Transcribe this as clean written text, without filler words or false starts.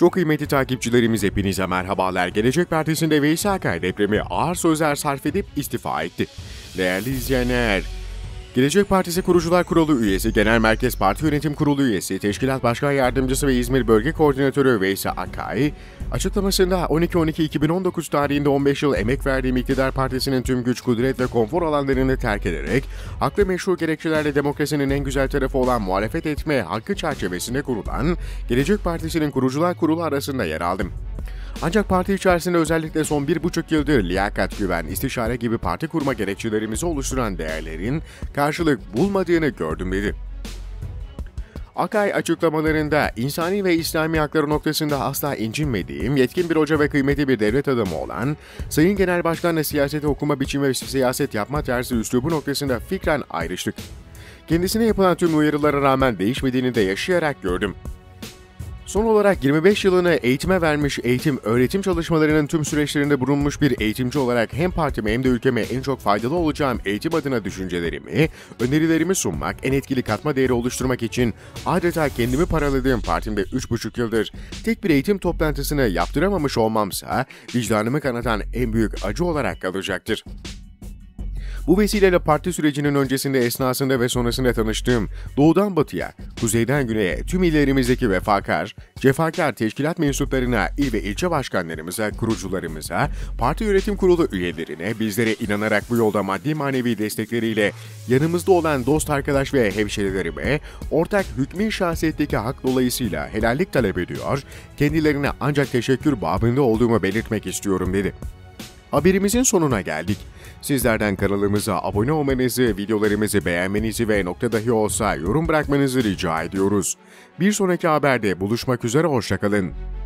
Çok kıymetli takipçilerimiz hepinize merhabalar. Gelecek Partisi'nde Veysel Akay depremi ağır sözler sarf edip istifa etti. Değerli izleyenler, Gelecek Partisi Kurucular Kurulu üyesi, Genel Merkez Parti Yönetim Kurulu üyesi, Teşkilat Başkan Yardımcısı ve İzmir Bölge Koordinatörü Veysel Akay, açıklamasında 12.12.2019 tarihinde 15 yıl emek verdiğim iktidar partisinin tüm güç, kudret ve konfor alanlarını terk ederek, haklı meşru gerekçelerle demokrasinin en güzel tarafı olan muhalefet etme hakkı çerçevesinde kurulan Gelecek Partisi'nin Kurucular Kurulu arasında yer aldım. Ancak parti içerisinde özellikle son 1,5 yıldır liyakat, güven, istişare gibi parti kurma gerekçelerimizi oluşturan değerlerin karşılık bulmadığını gördüm dedi. Akay açıklamalarında insani ve İslami hakları noktasında asla incinmediğim, yetkin bir hoca ve kıymetli bir devlet adamı olan Sayın Genel Başkan'la siyaseti okuma biçimi ve siyaset yapma tarzı üslubu noktasında fikren ayrıştık. Kendisine yapılan tüm uyarılara rağmen değişmediğini de yaşayarak gördüm. Son olarak 25 yılını eğitime vermiş, öğretim çalışmalarının tüm süreçlerinde bulunmuş bir eğitimci olarak hem partime hem de ülkeme en çok faydalı olacağım eğitim adına düşüncelerimi, önerilerimi sunmak, en etkili katma değeri oluşturmak için adeta kendimi paraladığım partimde 3,5 yıldır tek bir eğitim toplantısını yaptıramamış olmamsa vicdanımı kanatan en büyük acı olarak kalacaktır. Bu vesileyle parti sürecinin öncesinde, esnasında ve sonrasında tanıştığım doğudan batıya, kuzeyden güneye tüm illerimizdeki cefakar teşkilat mensuplarına, il ve ilçe başkanlarımıza, kurucularımıza, parti yönetim kurulu üyelerine, bizlere inanarak bu yolda maddi manevi destekleriyle yanımızda olan dost arkadaş ve hemşerilerime ortak hükmü şahsiyetteki hak dolayısıyla helallik talep ediyor, kendilerine ancak teşekkür babında olduğumu belirtmek istiyorum dedi. Haberimizin sonuna geldik. Sizlerden kanalımıza abone olmanızı, videolarımızı beğenmenizi ve nokta dahi olsa yorum bırakmanızı rica ediyoruz. Bir sonraki haberde buluşmak üzere, hoşça kalın.